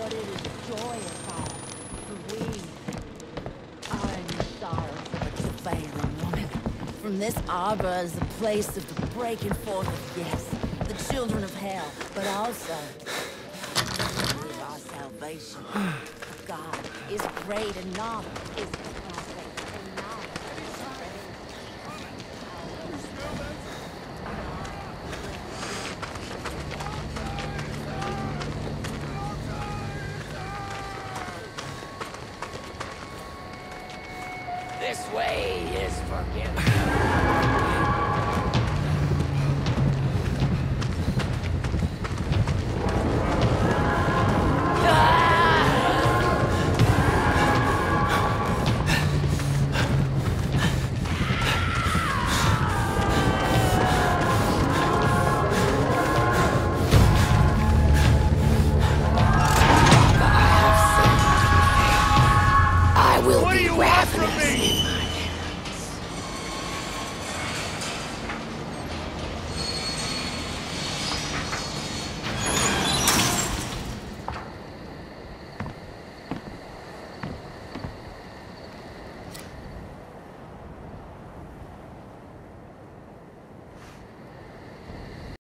but it is joyous all. For we are in sorrow for the travailing woman. From this arbor is the place of the breaking forth of yes, the children of hell, but also of our salvation. For God is great and not is perfect and not. This way is forgiven. I will be ravenous.